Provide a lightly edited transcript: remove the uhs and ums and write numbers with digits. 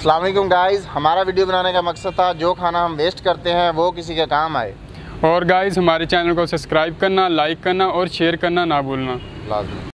अस्सलाम वालेकुम गाइज़, हमारा वीडियो बनाने का मकसद था जो खाना हम वेस्ट करते हैं वो किसी के काम आए। और गाइज़ हमारे चैनल को सब्सक्राइब करना, लाइक करना और शेयर करना ना भूलना। लाज़मी।